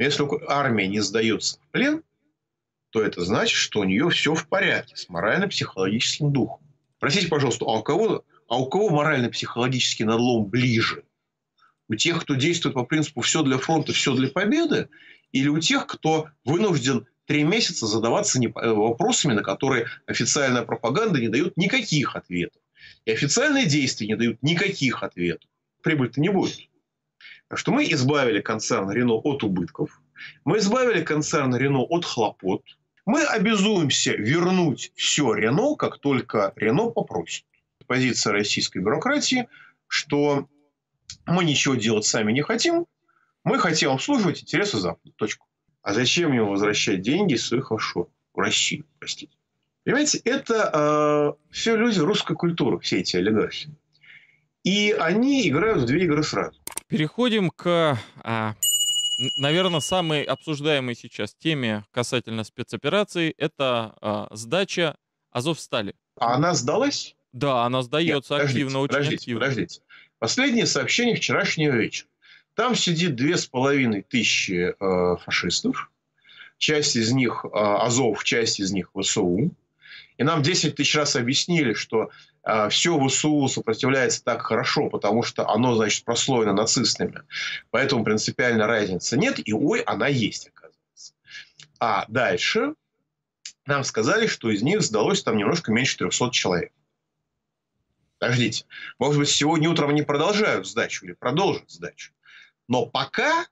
Но если армия не сдается в плен, то это значит, что у нее все в порядке с морально-психологическим духом. Простите, пожалуйста, а у кого морально-психологический надлом ближе? У тех, кто действует по принципу «все для фронта, все для победы», или у тех, кто вынужден 3 месяца задаваться вопросами, на которые официальная пропаганда не дает никаких ответов. И официальные действия не дают никаких ответов. Прибыль-то не будет. Так что мы избавили концерн Рено от убытков. Мы избавили концерн Рено от хлопот. Мы обязуемся вернуть все Рено, как только Рено попросит. Позиция российской бюрократии, что мы ничего делать сами не хотим, мы хотим обслуживать интересы Запада. Точку. А зачем ему возвращать деньги из своих офшоров? В Россию, простите. Понимаете, это все люди русской культуры, все эти олигархи. И они играют в 2 игры сразу. Переходим к, наверное, самой обсуждаемой сейчас теме касательно спецопераций. Это сдача Азовстали. А она сдалась? Да, она сдается Нет, активно, очень активно. Подождите. Последнее сообщение вчерашнего вечера. Там сидит 2500 фашистов. Часть из них Азов, часть из них ВСУ. И нам 10 тысяч раз объяснили, что все ВСУ сопротивляется так хорошо, потому что оно, значит, прослоено нацистами. Поэтому принципиально разницы нет. И она есть, оказывается. А дальше нам сказали, что из них сдалось там немножко меньше 300 человек. Подождите. Может быть, сегодня утром они продолжают сдачу или продолжат сдачу. Но пока,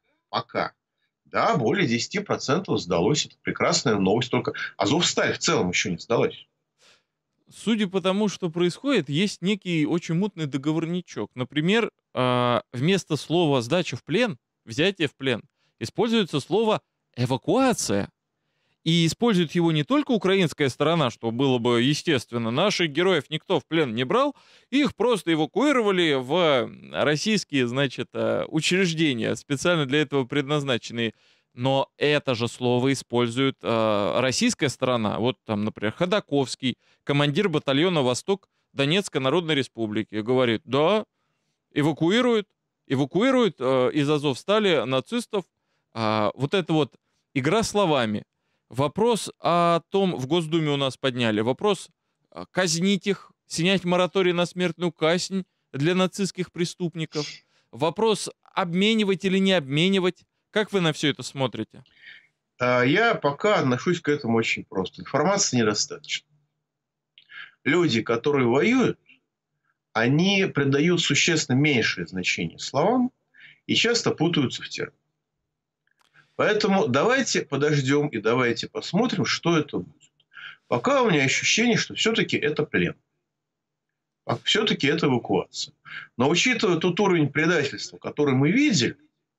да, более 10% сдалось. Это прекрасная новость. Только Азовсталь в целом еще не сдалась. Судя по тому, что происходит, есть некий очень мутный договорничок. Например, вместо слова «сдача в плен», «взятие в плен» используется слово «эвакуация». И использует его не только украинская сторона, что было бы естественно. Наших героев никто в плен не брал, их просто эвакуировали в российские, значит, учреждения, специально для этого предназначенные. Но это же слово использует российская сторона. Вот там, например, Ходаковский, командир батальона «Восток» Донецкой Народной Республики, говорит, да, эвакуируют из Азовстали нацистов. Вот это вот игра словами. Вопрос о том, в Госдуме у нас подняли, вопрос казнить их, снять мораторий на смертную казнь для нацистских преступников, вопрос обменивать или не обменивать. Как вы на все это смотрите? Я пока отношусь к этому очень просто. Информации недостаточно. Люди, которые воюют, они придают существенно меньшее значение словам и часто путаются в терминах. Поэтому давайте подождем и давайте посмотрим, что это будет. Пока у меня ощущение, что все-таки это плен. Все-таки это эвакуация. Но учитывая тот уровень предательства, который мы видели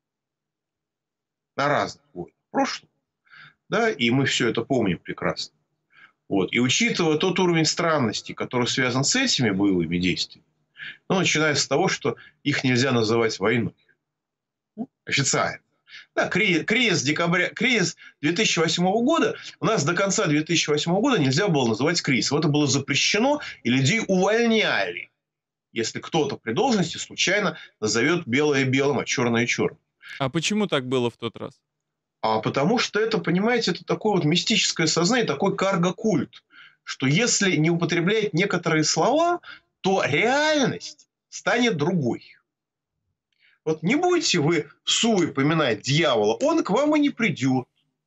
на разных войнах в прошлом, да, и мы все это помним прекрасно. Вот, и учитывая тот уровень странности, который связан с этими боевыми действиями, начиная с того, что их нельзя называть войной. Официально. Да, кризис 2008 года, у нас до конца 2008 года нельзя было называть кризисом. Это было запрещено, и людей увольняли, если кто-то при должности случайно назовет белое белым, а черное черным. А почему так было в тот раз? Потому что это, понимаете, это такое вот мистическое сознание, такой карго-культ, что если не употреблять некоторые слова, то реальность станет другой. Вот не будете вы в суе поминать дьявола, он к вам и не придет.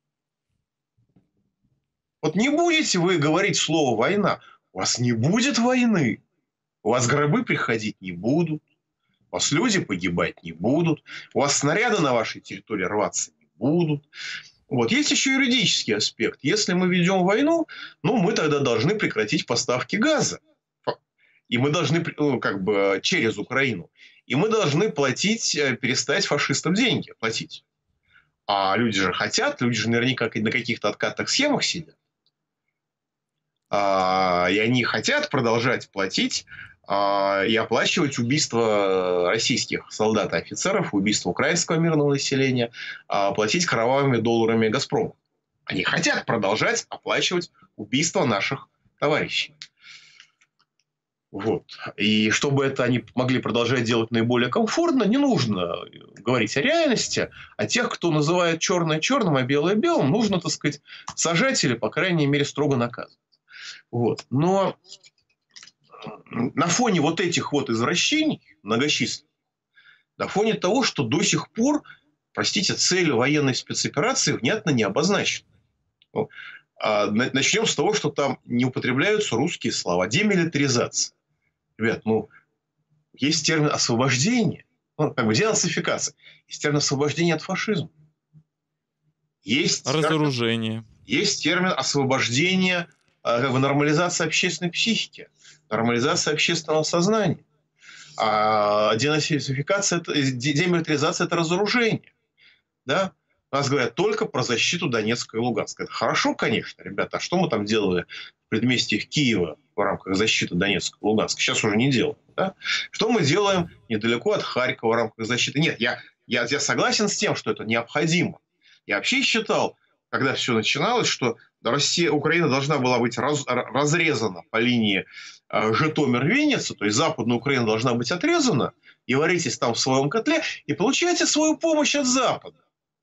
Вот не будете вы говорить слово «война», у вас не будет войны. У вас гробы приходить не будут. У вас люди погибать не будут. У вас снаряды на вашей территории рваться не будут. Вот. Есть еще юридический аспект. Если мы ведем войну, мы тогда должны прекратить поставки газа. И мы должны, через Украину. И мы должны перестать фашистам деньги платить. А люди же хотят, люди же наверняка на каких-то откатных схемах сидят. И они хотят продолжать платить и оплачивать убийства российских солдат и офицеров, убийства украинского мирного населения, платить кровавыми долларами «Газпрому». Они хотят продолжать оплачивать убийства наших товарищей. Вот. И чтобы это они могли продолжать делать наиболее комфортно, не нужно говорить о реальности, а тех, кто называет черное черным, а белое белым, нужно, так сказать, сажать или, по крайней мере, строго наказывать. Вот. Но на фоне вот этих вот извращений многочисленных, на фоне того, что до сих пор, простите, цель военной спецоперации внятно не обозначена. Начнем с того, что там не употребляются русские слова. Демилитаризация. Ребят, есть термин освобождение, денацификация. Есть термин освобождение от фашизма. Разоружение. Есть термин освобождение, нормализация общественной психики, нормализация общественного сознания. А денацификация, демилитаризация – это разоружение. Да? У нас говорят только про защиту Донецка и Луганска. Это хорошо, конечно, ребята. А что мы там делали в предместьях Киева в рамках защиты Донецка и Луганска? Сейчас уже не делаем. Да? Что мы делаем недалеко от Харькова в рамках защиты? Нет, я согласен с тем, что это необходимо. Я вообще считал, когда все начиналось, что Украина должна была быть разрезана по линии Житомир-Винница, то есть Западная Украина должна быть отрезана, и варитесь там в своем котле, и получайте свою помощь от Запада.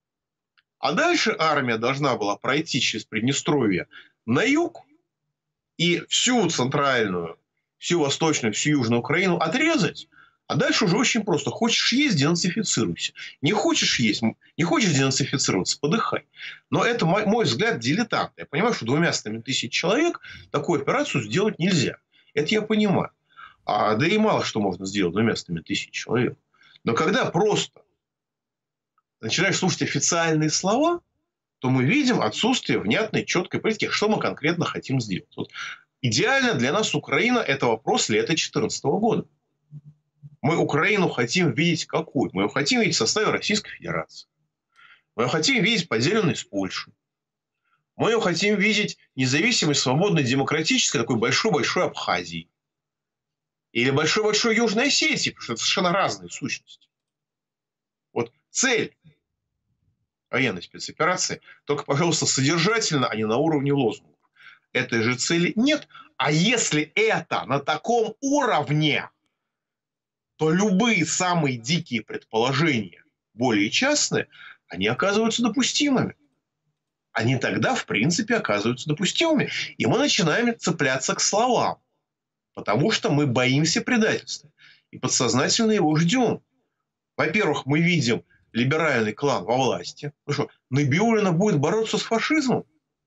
А дальше армия должна была пройти через Приднестровье на юг и всю центральную, всю восточную, всю южную Украину отрезать. А дальше уже очень просто. Хочешь есть – денацифицируйся. Не хочешь есть, не хочешь денацифицироваться – подыхай. Но это, мой взгляд, дилетант. Я понимаю, что 200 тысяч человек такую операцию сделать нельзя. Это я понимаю. Да и мало что можно сделать 200 тысяч человек. Но когда просто начинаешь слушать официальные слова, то мы видим отсутствие внятной, четкой политики, что мы конкретно хотим сделать. Вот идеально для нас Украина – это вопрос лета 2014 года. Мы Украину хотим видеть какую? Мы ее хотим видеть в составе Российской Федерации. Мы ее хотим видеть поделенной с Польшей. Мы ее хотим видеть независимой, свободной, демократической, такой большой-большой Абхазией. Или большой-большой Южной Осетии, потому что это совершенно разные сущности. Вот цель военной спецоперации только, пожалуйста, содержательно, а не на уровне лозунгов. Этой же цели нет. А если это на таком уровне, то любые самые дикие предположения, более частные, они оказываются допустимыми. Они тогда, в принципе, оказываются допустимыми. И мы начинаем цепляться к словам. Потому что мы боимся предательства. И подсознательно его ждем. Во-первых, мы видим либеральный клан во власти. Ну что, Набиуллина будет бороться с фашизмом?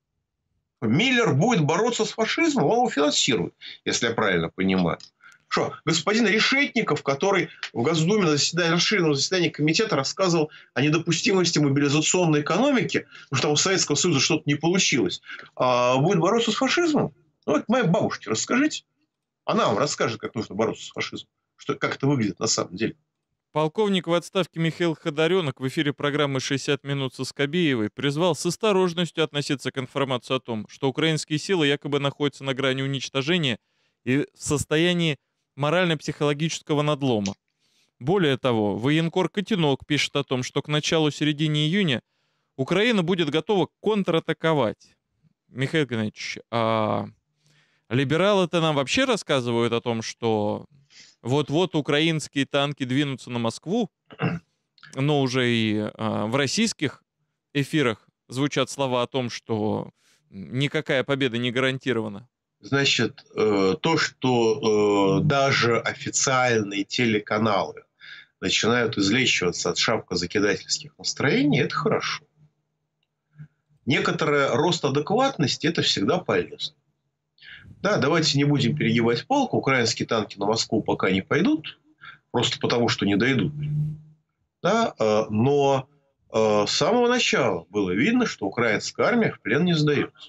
Миллер будет бороться с фашизмом? Он его финансирует, если я правильно понимаю. Что, господин Решетников, который в Госдуме на расширенном заседании комитета рассказывал о недопустимости мобилизационной экономики, потому что там у Советского Союза что-то не получилось, будет бороться с фашизмом? Ну, это моей бабушке расскажите. Она вам расскажет, как нужно бороться с фашизмом. Как это выглядит на самом деле. Полковник в отставке Михаил Ходоренок в эфире программы «60 минут» со Скобеевой призвал с осторожностью относиться к информации о том, что украинские силы якобы находятся на грани уничтожения и в состоянии морально-психологического надлома. Более того, военкор Котенок пишет о том, что к началу-середине июня Украина будет готова контратаковать. Михаил Геннадьевич, либералы-то нам вообще рассказывают о том, что вот-вот украинские танки двинутся на Москву, но уже и в российских эфирах звучат слова о том, что никакая победа не гарантирована. Значит, то, что даже официальные телеканалы начинают излечиваться от шапкозакидательских настроений, это хорошо. Некоторый рост адекватности – это всегда полезно. Да, давайте не будем перегибать палку. Украинские танки на Москву пока не пойдут, просто потому, что не дойдут. Да, но с самого начала было видно, что украинская армия в плен не сдается.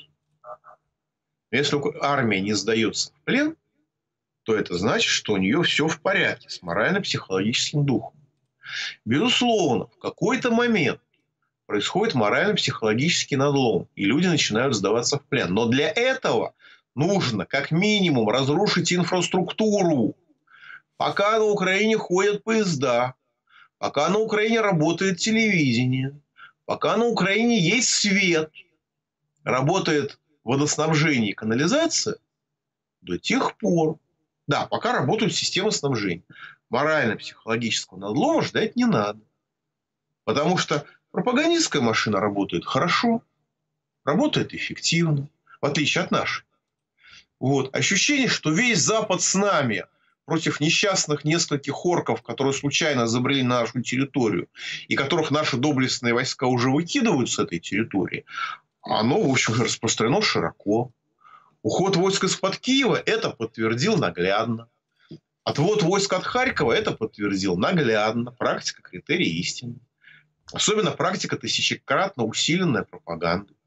Если армия не сдается в плен, то это значит, что у нее все в порядке с морально-психологическим духом. Безусловно, в какой-то момент происходит морально-психологический надлом, и люди начинают сдаваться в плен. Но для этого нужно как минимум разрушить инфраструктуру. Пока на Украине ходят поезда, пока на Украине работает телевидение, пока на Украине есть свет, работает водоснабжение и канализация, до тех пор Да, пока работают системы снабжения. Морально-психологического надлома ждать не надо. Потому что пропагандистская машина работает хорошо, работает эффективно, в отличие от нашей. Вот. Ощущение, что весь Запад с нами против несчастных нескольких орков, которые случайно забрели на нашу территорию, и которых наши доблестные войска уже выкидывают с этой территории, оно, в общем, распространено широко. Уход войск из-под Киева это подтвердил наглядно. Отвод войск от Харькова это подтвердил наглядно. Практика критерий истины. Особенно практика тысячекратно усиленная пропагандой.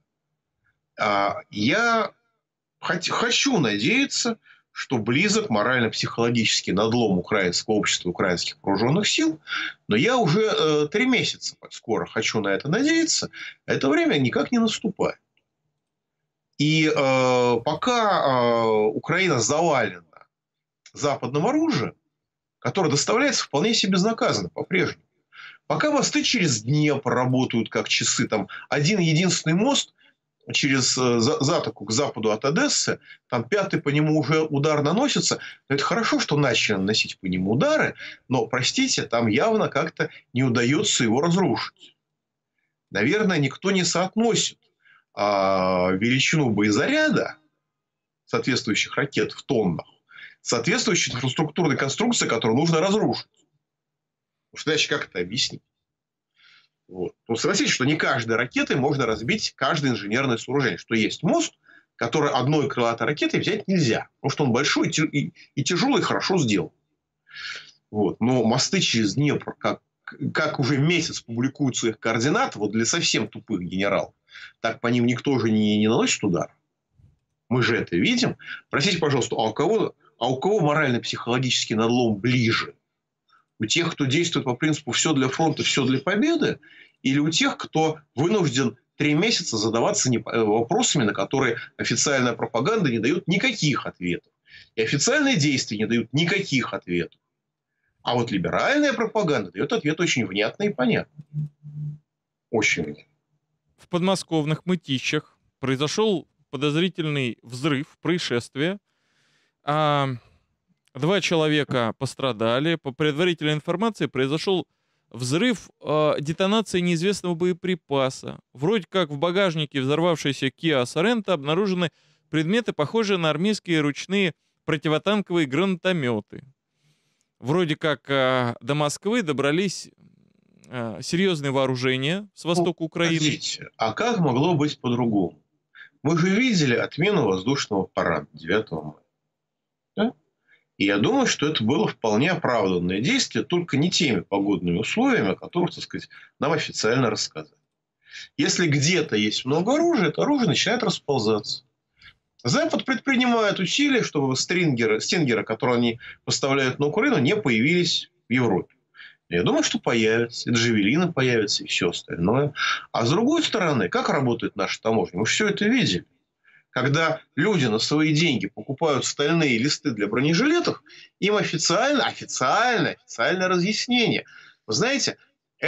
Я хочу надеяться, что близок морально-психологический надлом украинского общества, украинских вооруженных сил. Но я уже 3 месяца скоро хочу на это надеяться. Это время никак не наступает. И пока Украина завалена западным оружием, которое доставляется вполне себе безнаказанно по-прежнему. Пока мосты через Днепр работают как часы, там один единственный мост через затоку к западу от Одессы, там 5-й по нему уже удар наносится. Но это хорошо, что начали наносить по нему удары, но, простите, там явно как-то не удается его разрушить. Наверное, никто не соотносит величину боезаряда соответствующих ракет в тоннах соответствующей инфраструктурной конструкции, которую нужно разрушить. Потому что иначе как это объяснить? Вот. Ну, согласитесь, что не каждой ракетой можно разбить каждое инженерное сооружение. Что есть мост, который одной крылатой ракетой взять нельзя. Потому что он большой и тяжелый, и хорошо сделан. Вот. Но мосты через Днепр, как уже месяц публикуются их координаты, вот для совсем тупых генералов, так по ним никто же не наносит удар. Мы же это видим. Простите, пожалуйста, а у кого морально-психологический надлом ближе? У тех, кто действует по принципу «все для фронта, все для победы», или у тех, кто вынужден 3 месяца задаваться вопросами, на которые официальная пропаганда не дает никаких ответов. И официальные действия не дают никаких ответов. А вот либеральная пропаганда дает ответ очень внятный и понятный. Очень внятный. В подмосковных Мытищах произошел подозрительный взрыв, происшествие. 2 человека пострадали. По предварительной информации произошел взрыв детонации неизвестного боеприпаса. Вроде как в багажнике взорвавшейся Kia Sorento обнаружены предметы, похожие на армейские ручные противотанковые гранатометы. Вроде как до Москвы добрались серьезные вооружения с востока Украины. Подождите, а как могло быть по-другому? Мы же видели отмену воздушного парада 9 мая. Да? И я думаю, что это было вполне оправданное действие, только не теми погодными условиями, о которых, так сказать, нам официально рассказали. Если где-то есть много оружия, это оружие начинает расползаться. Запад предпринимает усилия, чтобы стингеры, которые они поставляют на Украину, не появились в Европе. Я думаю, что появятся. И джавелины появятся, и все остальное. А с другой стороны, как работает наша таможня? Мы все это видели. Когда люди на свои деньги покупают стальные листы для бронежилетов, им официальное разъяснение. Вы знаете,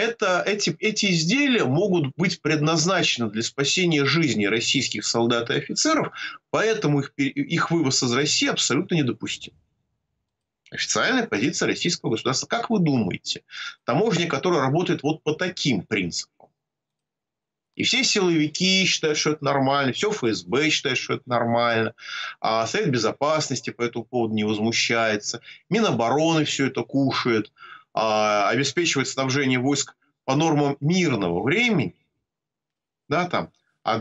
эти изделия могут быть предназначены для спасения жизни российских солдат и офицеров, поэтому их вывоз из России абсолютно недопустим. Официальная позиция российского государства. Как вы думаете, таможня, которая работает вот по таким принципам, и все силовики считают, что это нормально, все ФСБ считает, что это нормально, а Совет Безопасности по этому поводу не возмущается, Минобороны все это кушает, обеспечивает снабжение войск по нормам мирного времени, да, там,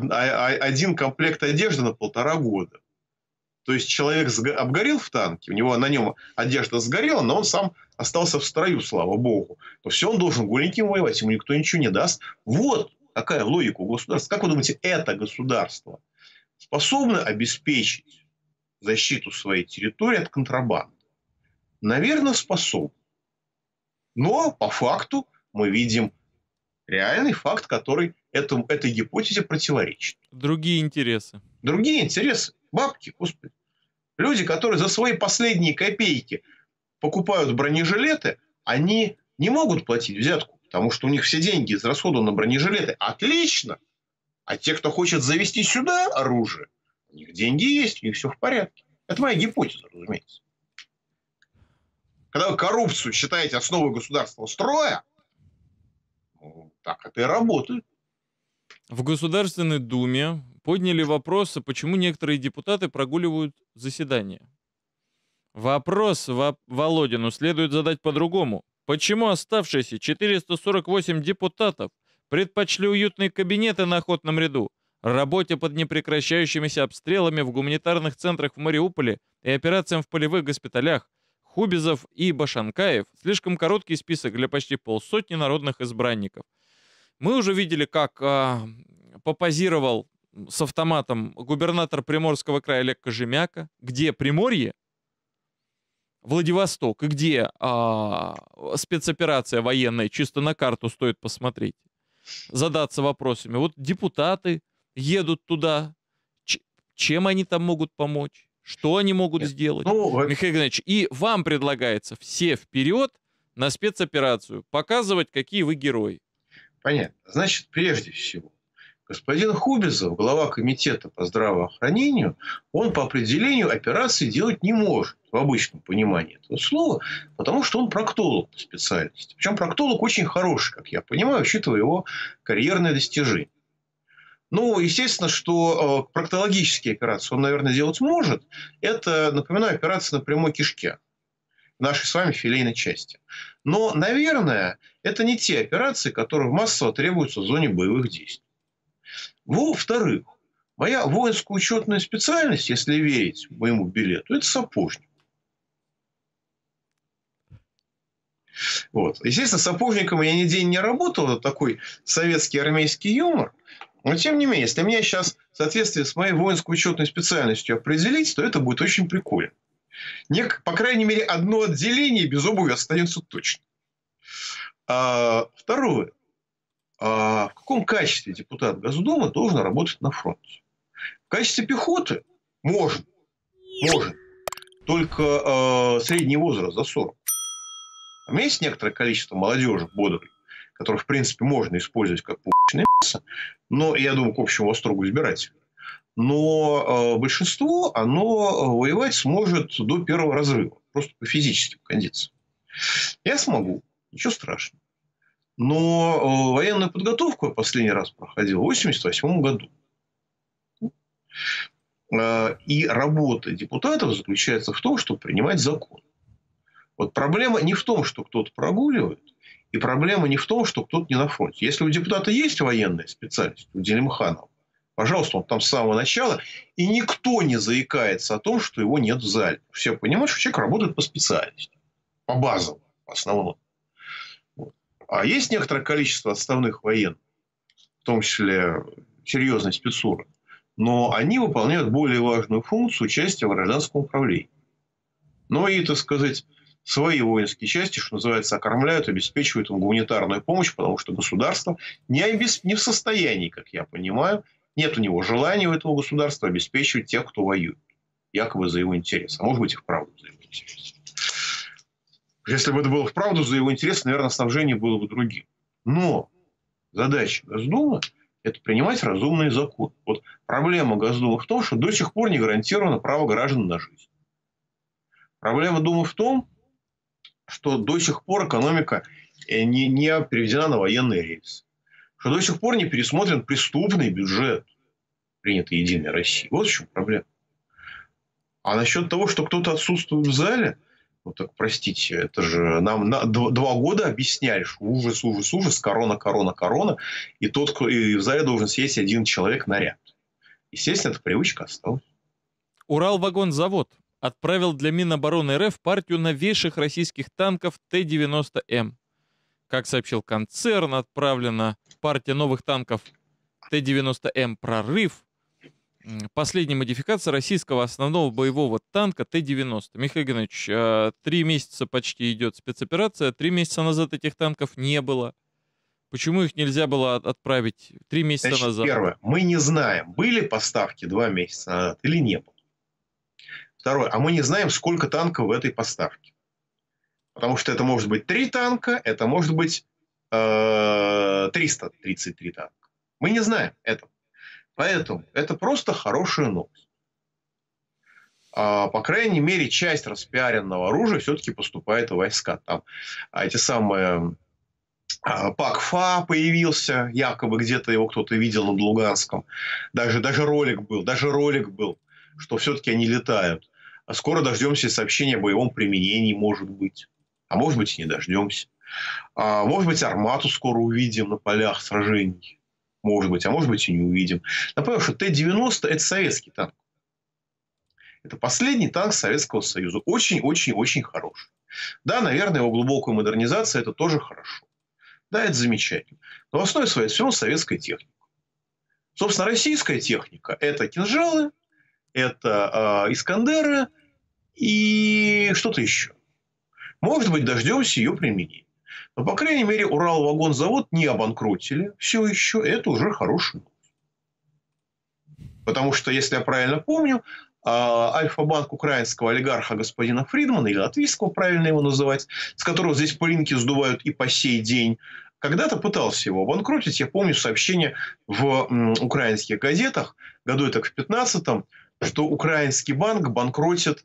1 комплект одежды на 1,5 года. То есть человек обгорел в танке, у него на нем одежда сгорела, но он сам остался в строю, слава богу. То все, он должен голеньким воевать, ему никто ничего не даст. Вот какая логика у государства. Как вы думаете, это государство способно обеспечить защиту своей территории от контрабанды? Наверное, способно. Но по факту мы видим реальный факт, который этой гипотезе противоречит. Другие интересы. Другие интересы. Бабки, господи. Люди, которые за свои последние копейки покупают бронежилеты, они не могут платить взятку, потому что у них все деньги израсходованы на бронежилеты. Отлично! А те, кто хочет завести сюда оружие, у них деньги есть, у них все в порядке. Это моя гипотеза, разумеется. Когда вы коррупцию считаете основой государственного строя, ну, так это и работает. В Государственной Думе подняли вопросы, почему некоторые депутаты прогуливают заседания. Вопрос Володину следует задать по-другому. Почему оставшиеся 448 депутатов предпочли уютные кабинеты на охотном ряду, работе под непрекращающимися обстрелами в гуманитарных центрах в Мариуполе и операциям в полевых госпиталях, Хубизов и Башанкаев — слишком короткий список для почти полсотни народных избранников. Мы уже видели, как попозировал с автоматом губернатор Приморского края Олег Кожемяка, где Приморье, Владивосток, и где спецоперация военная, чисто на карту стоит посмотреть, задаться вопросами. Вот депутаты едут туда, чем они там могут помочь, что они могут сделать. Михаил Игнатьевич, и вам предлагается все вперед на спецоперацию, показывать, какие вы герои. Понятно. Значит, прежде всего, господин Хубизов, глава комитета по здравоохранению, он по определению операции делать не может в обычном понимании этого слова, потому что он проктолог по специальности. Причем проктолог очень хороший, как я понимаю, учитывая его карьерные достижения. Ну, естественно, что проктологические операции он, наверное, делать может. Это, напоминаю, операция на прямой кишке, нашей с вами филейной части. Но, наверное, это не те операции, которые массово требуются в зоне боевых действий. Во-вторых, моя воинская учетная специальность, если верить моему билету, это сапожник. Вот. Естественно, сапожником я ни день не работал. Это такой советский армейский юмор. Но, тем не менее, если меня сейчас в соответствии с моей воинской учетной специальностью определить, то это будет очень прикольно. По крайней мере, одно отделение без обуви останется точно. Второе. В каком качестве депутат Госдумы должен работать на фронте? В качестве пехоты можно. Только средний возраст за 40. У меня есть некоторое количество молодежи бодрой, которых, в принципе, можно использовать как пушечное мясо, но, я думаю, к общему восторгу избирателей. Но большинство, оно воевать сможет до первого разрыва. Просто по физическим кондициям. Я смогу. Ничего страшного. Но военную подготовку я последний раз проходил в 1988 году. И работа депутатов заключается в том, чтобы принимать закон. Вот проблема не в том, что кто-то прогуливает, и проблема не в том, что кто-то не на фронте. Если у депутата есть военная специальность, у Делимханова, пожалуйста, он там с самого начала, и никто не заикается о том, что его нет в зале. Все понимают, что человек работает по специальности, по базовому, по основному. А есть некоторое количество отставных военных, в том числе серьезной спецуры, но они выполняют более важную функцию участия в гражданском управлении. Ну и, так сказать, свои воинские части, что называется, окормляют, обеспечивают им гуманитарную помощь, потому что государство не в состоянии, как я понимаю, нет у него желания у этого государства обеспечивать тех, кто воюет, якобы за его интерес. А может быть, и вправду за его интерес. Если бы это было вправду за его интерес, наверное, снабжение было бы другим. Но задача Госдумы – это принимать разумные законы. Вот проблема Госдумы в том, что до сих пор не гарантировано право граждан на жизнь. Проблема Думы в том, что до сих пор экономика не переведена на военные рельсы. Что до сих пор не пересмотрен преступный бюджет, принятый Единой Россией. Вот в чем проблема. А насчет того, что кто-то отсутствует в зале, ну так простите, это же нам 2 года объясняли, что ужас, корона, и тот, кто и в зале должен сесть один человек на ряд. Естественно, эта привычка осталась. Уралвагонзавод отправил для Минобороны РФ партию новейших российских танков Т-90М. Как сообщил концерн, отправлена партия новых танков Т-90М «Прорыв». Последняя модификация российского основного боевого танка Т-90. Михаил Геннадьевич, 3 месяца почти идет спецоперация. 3 месяца назад этих танков не было. Почему их нельзя было отправить 3 месяца назад? Первое. Мы не знаем, были поставки 2 месяца назад или не было. Второе. А мы не знаем, сколько танков в этой поставке. Потому что это может быть 3 танка, это может быть 333 танка. Мы не знаем этого. Поэтому это просто хорошая новость. по крайней мере, часть распиаренного оружия все-таки поступает в войска. Там эти самые ПАК-ФА появился, якобы где-то его кто-то видел над Луганском. Даже ролик был, что все-таки они летают. А скоро дождемся сообщения о боевом применении, может быть. А может быть, и не дождемся. Может быть, армату скоро увидим на полях сражений. Может быть, а может быть, и не увидим. Напомню, что Т-90 – это советский танк. Это последний танк Советского Союза. Очень-очень-очень хороший. Да, наверное, его глубокая модернизация – это тоже хорошо. Да, это замечательно. Но в основе своей все равно советская техника. Собственно, российская техника – это кинжалы, это Искандеры и что-то еще. Может быть, дождемся ее применения. Но, по крайней мере, Уралвагонзавод не обанкротили все еще. Это уже хороший новость. Потому что, если я правильно помню, Альфа-банк украинского олигарха господина Фридмана, или латвийского, правильно его называть, с которого здесь пылинки сдувают и по сей день, когда-то пытался его обанкротить. Я помню сообщение в украинских газетах, году это в 15-м, что украинский банк банкротит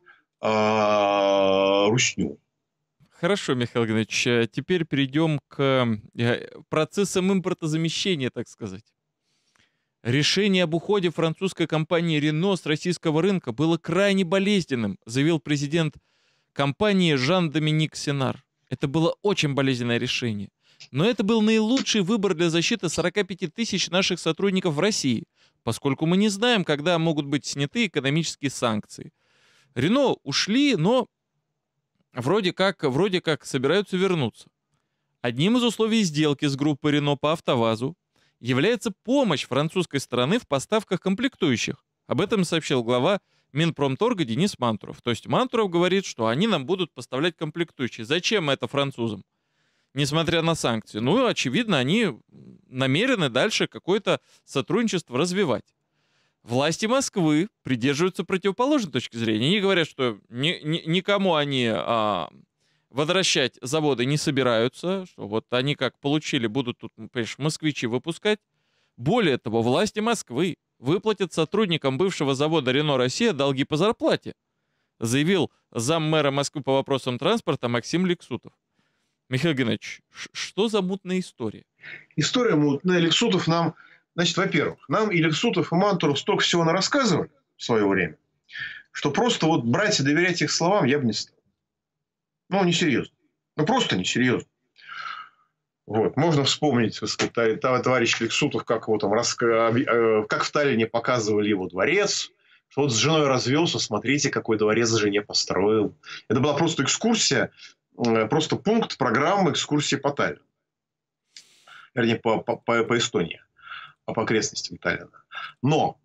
русню. Хорошо, Михаил Геннадьевич, теперь перейдем к процессам импортозамещения, так сказать. Решение об уходе французской компании Renault с российского рынка было крайне болезненным, заявил президент компании Жан-Доминик Сенар. Это было очень болезненное решение. Но это был наилучший выбор для защиты 45 тысяч наших сотрудников в России, поскольку мы не знаем, когда могут быть сняты экономические санкции. Renault ушли, но вроде как собираются вернуться. Одним из условий сделки с группой Renault по АвтоВАЗу является помощь французской стороны в поставках комплектующих. Об этом сообщил глава Минпромторга Денис Мантуров. То есть Мантуров говорит, что они нам будут поставлять комплектующие. Зачем это французам? Несмотря на санкции. Ну, очевидно, они намерены дальше какое-то сотрудничество развивать. Власти Москвы придерживаются противоположной точки зрения. Они говорят, что никому они возвращать заводы не собираются, что вот они как получили, будут тут, понимаешь, москвичи выпускать. Более того, власти Москвы выплатят сотрудникам бывшего завода «Рено Россия» долги по зарплате, заявил заммэра Москвы по вопросам транспорта Максим Лексутов. Михаил Геннадьевич, что за мутная история? История мутная. Лексутов нам... Значит, во-первых, нам и Лексутов, и Мантуров столько всего нарассказывали в свое время, что просто вот брать и доверять их словам я бы не стал. Ну, несерьезно. Ну, просто несерьезно. Вот. Можно вспомнить, товарищ Лексутов, как его там как в Таллине показывали его дворец, что вот с женой развелся, смотрите, какой дворец жене построил. Это была просто экскурсия, просто пункт программы экскурсии по Таллину. Вернее, по Эстонии, по окрестностям Таллина. Но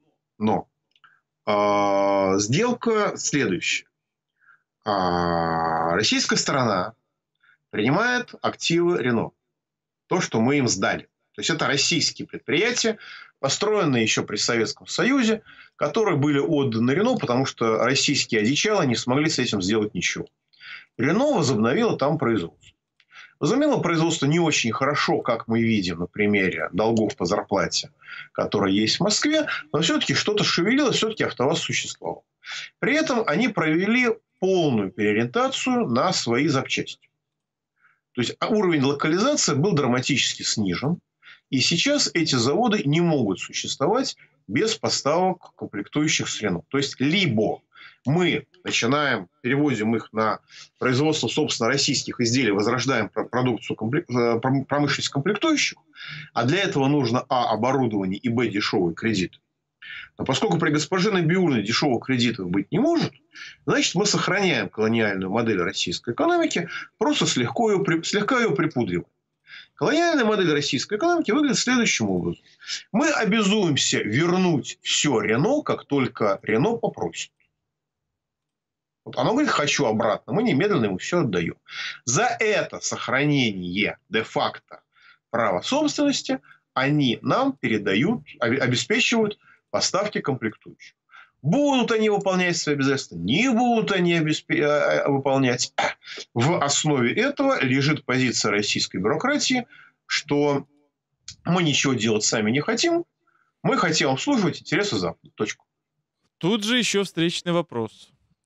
сделка следующая. Российская сторона принимает активы Renault. То, что мы им сдали. То есть, это российские предприятия, построенные еще при Советском Союзе, которые были отданы Renault, потому что российские одичалы не смогли с этим сделать ничего. Renault возобновила там производство. Возобновила производство не очень хорошо, как мы видим на примере долгов по зарплате, которые есть в Москве, но все-таки что-то шевелилось, все-таки АвтоВАЗ существовал. При этом они провели полную переориентацию на свои запчасти. То есть уровень локализации был драматически снижен. И сейчас эти заводы не могут существовать без поставок комплектующих с Renault. То есть либо мы переводим их на производство, собственно, российских изделий, возрождаем продукцию промышленности комплектующих, а для этого нужно оборудование и дешевый кредит. Но поскольку при госпоже Набиуллиной дешевых кредитов быть не может, значит, мы сохраняем колониальную модель российской экономики, просто слегка ее припудриваем. Колониальная модель российской экономики выглядит следующим образом. Мы обязуемся вернуть все Renault, как только Renault попросит. Вот оно говорит, хочу обратно. Мы немедленно ему все отдаем. За это сохранение де-факто права собственности они нам обеспечивают поставки комплектующих. Будут они выполнять свои обязательства, не будут они выполнять. В основе этого лежит позиция российской бюрократии, что мы ничего делать сами не хотим, мы хотим обслуживать интересы Запада. Точку. Тут же еще встречный вопрос.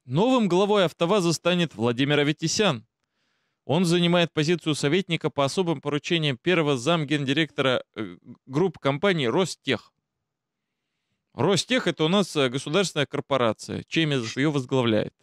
Новым главой АвтоВАЗа станет Владимир Аветисян. Он занимает позицию советника по особым поручениям первого замгендиректора группы компаний «Ростех». «Ростех» — это у нас государственная корпорация. Чемезов ее возглавляет.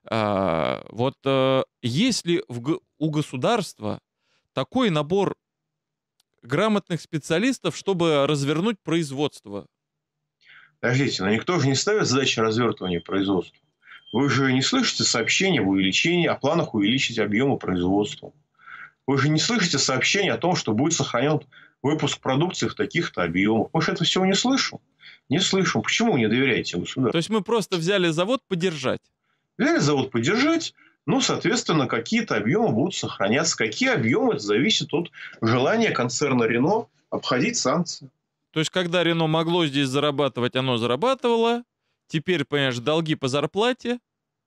Есть ли у государства такой набор грамотных специалистов, чтобы развернуть производство? Подождите, но никто же не ставит задачи развертывания производства. Вы же не слышите сообщения о планах увеличить объемы производства. Вы же не слышите сообщения о том, что будет сохранен выпуск продукции в таких-то объемах. Мы же этого всего не слышим. Не слышим. Почему вы не доверяете государству? То есть мы просто взяли завод подержать? Взяли завод подержать, соответственно, какие-то объемы будут сохраняться. Какие объемы, это зависит от желания концерна Рено обходить санкции. То есть, когда Рено могло здесь зарабатывать, оно зарабатывало. Теперь, понимаешь, долги по зарплате.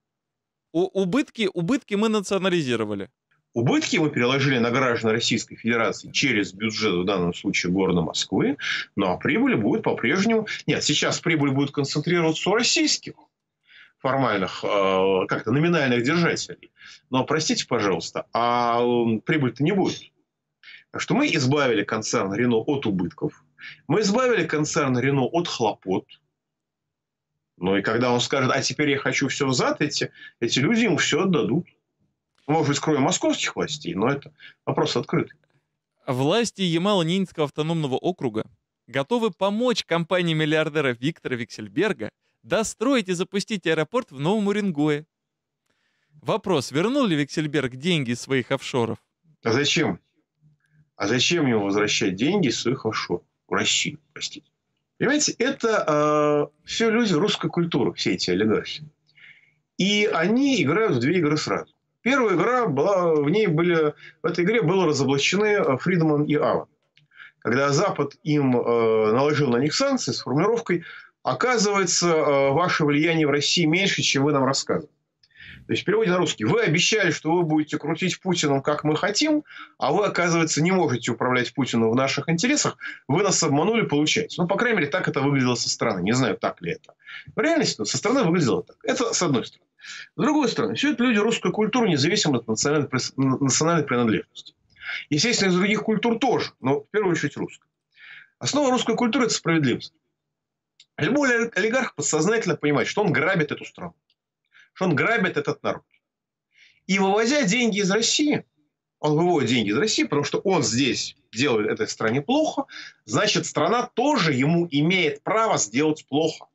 Убытки мы национализировали. Убытки мы переложили на граждан Российской Федерации через бюджет, в данном случае города Москвы. А прибыль будет по-прежнему... Нет, сейчас прибыль будет концентрироваться у российских формальных, как-то номинальных держателей. Но, простите, пожалуйста, а прибыль-то не будет. Так что мы избавили концерн Рено от убытков. Мы избавили концерн Рено от хлопот. И когда он скажет, а теперь я хочу все взад, эти люди ему все отдадут. Может быть, скроем московских властей, но это вопрос открытый. Власти Ямало-Ненецкого автономного округа готовы помочь компании миллиардера Виктора Виксельберга достроить и запустить аэропорт в Новом Уренгое. Вопрос, вернул ли Виксельберг деньги из своих офшоров? А зачем? А зачем ему возвращать деньги из своих офшоров? В Россию, простите. Понимаете, это все люди русской культуры, все эти олигархи. И они играют в две игры сразу. Первая игра была, в этой игре были разоблачены Фридман и Аван. Когда Запад им наложил на них санкции с формулировкой, оказывается, ваше влияние в России меньше, чем вы нам рассказываете. То есть, в переводе на русский. Вы обещали, что вы будете крутить Путиным, как мы хотим, а вы, оказывается, не можете управлять Путиным в наших интересах. Вы нас обманули, получается. По крайней мере, так это выглядело со стороны. Не знаю, так ли это. В реальности со стороны выглядело так. Это с одной стороны. С другой стороны, все это люди русской культуры, независимо от национальной принадлежности. Естественно, из других культур тоже, но в первую очередь русской. Основа русской культуры – это справедливость. Любой олигарх подсознательно понимает, что он грабит эту страну, что он грабит этот народ. И вывозя деньги из России, он выводит деньги из России, потому что он здесь делает этой стране плохо, значит, страна тоже ему имеет право сделать плохо.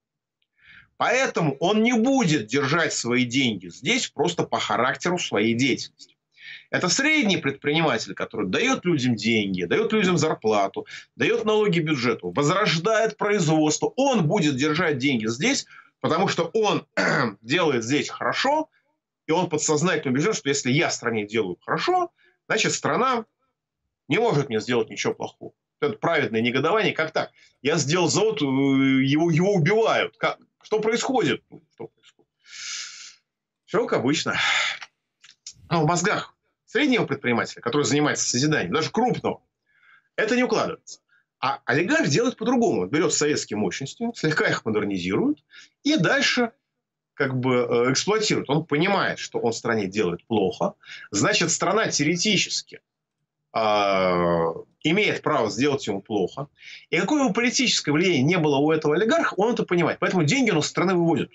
Поэтому он не будет держать свои деньги здесь просто по характеру своей деятельности. Это средний предприниматель, который дает людям деньги, дает людям зарплату, дает налоги бюджету, возрождает производство. Он будет держать деньги здесь, потому что он делает здесь хорошо, и он подсознательно убежден, что если я стране делаю хорошо, значит, страна не может мне сделать ничего плохого. Это праведное негодование. Как так? Я сделал завод, его убивают. Что происходит? Что происходит? Все как обычно. В мозгах среднего предпринимателя, который занимается созиданием, даже крупного, это не укладывается. А олигарх делает по-другому. Он берет советские мощности, слегка их модернизирует и дальше эксплуатирует. Он понимает, что он стране делает плохо. Значит, страна теоретически имеет право сделать ему плохо. И какое бы политическое влияние не было у этого олигарха, он это понимает. Поэтому деньги он из страны выводит.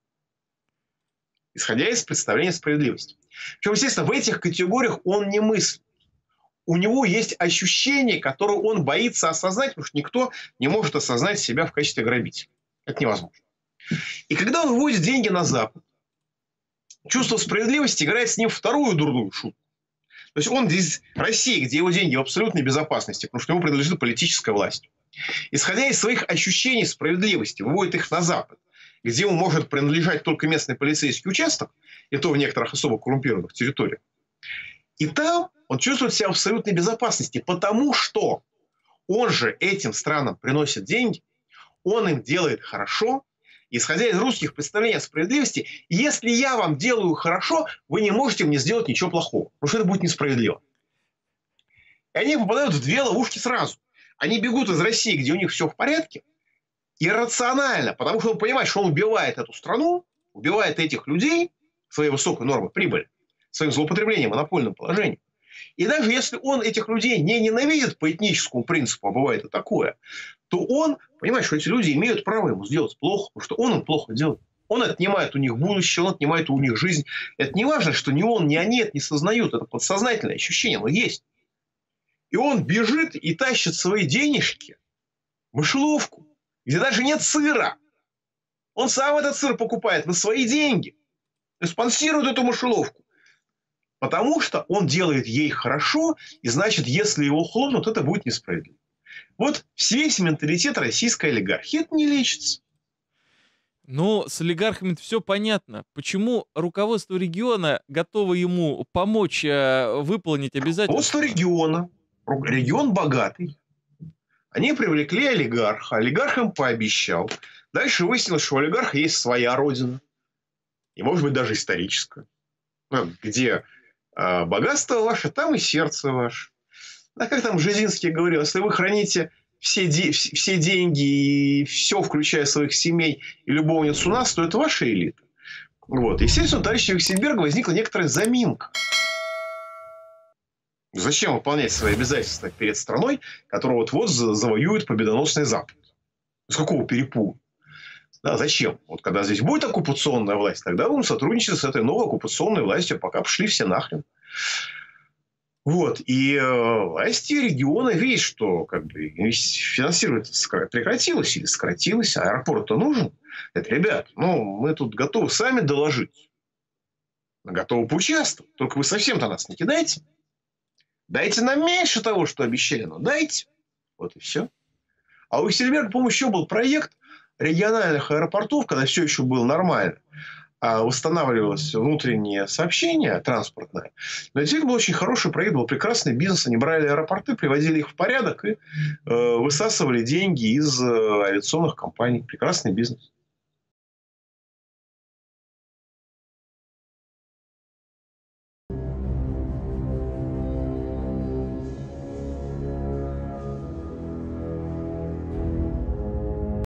Исходя из представления справедливости. Причем, естественно, в этих категориях он не мыслит. У него есть ощущение, которое он боится осознать, потому что никто не может осознать себя в качестве грабителя. Это невозможно. И когда он выводит деньги на Запад, чувство справедливости играет с ним вторую дурную шутку. То есть он здесь, Россия, где его деньги в абсолютной безопасности, потому что ему принадлежит политическая власть. Исходя из своих ощущений справедливости, выводит их на Запад, где ему может принадлежать только местный полицейский участок, и то в некоторых особо коррумпированных территориях. И там он чувствует себя в абсолютной безопасности, потому что он же этим странам приносит деньги, он им делает хорошо. Исходя из русских представлений о справедливости, если я вам делаю хорошо, вы не можете мне сделать ничего плохого. Потому что это будет несправедливо. И они попадают в две ловушки сразу. Они бегут из России, где у них все в порядке, иррационально, потому что он понимает, что он убивает эту страну, убивает этих людей своей высокой нормой прибыли, своим злоупотреблением, монопольным положением. И даже если он этих людей не ненавидит по этническому принципу, а бывает и такое, то он понимает, что эти люди имеют право ему сделать плохо, потому что он им плохо делает. Он отнимает у них будущее, он отнимает у них жизнь. Это не важно, что ни он, ни они это не сознают. Это подсознательное ощущение, оно есть. И он бежит и тащит свои денежки в мышеловку, где даже нет сыра. Он сам этот сыр покупает на свои деньги. И спонсирует эту мышеловку. Потому что он делает ей хорошо, и значит, если его хлопнут, это будет несправедливо. Вот весь менталитет российской олигархии. Это не лечится. Ну, с олигархами все понятно. Почему руководство региона готово ему помочь выполнить Руководство обязательства? региона. Регион богатый. Они привлекли олигарха. Олигарх им пообещал. Дальше выяснилось, что у олигарха есть своя родина. И, может быть, даже историческая. Где богатство ваше, там и сердце ваше. А как там Бжезинский говорил, если вы храните все деньги и все, включая своих семей и любовниц у нас, то это ваша элита. Вот. Естественно, у товарища Виксельберга возникла некоторая заминка. Зачем выполнять свои обязательства перед страной, которая вот-вот завоюет победоносный Запад? С какого перепугу? Да, зачем? Вот когда здесь будет оккупационная власть, тогда будем сотрудничать с этой новой оккупационной властью, пока пошли все нахрен. Вот. И власти региона видят, что как бы финансирование прекратилось или сократилось, а аэропорт-то нужен. Это, ребят, мы тут готовы сами доложить. Мы готовы поучаствовать. Только вы совсем-то нас не кидайте. Дайте нам меньше того, что обещали, но дайте. Вот и все. А у Виксельберга, по-моему, еще был проект региональных аэропортов, когда все еще было нормально. Восстанавливалось внутреннее сообщение транспортное. Но действительно был очень хороший проект, был прекрасный бизнес. Они брали аэропорты, приводили их в порядок и высасывали деньги из авиационных компаний. Прекрасный бизнес.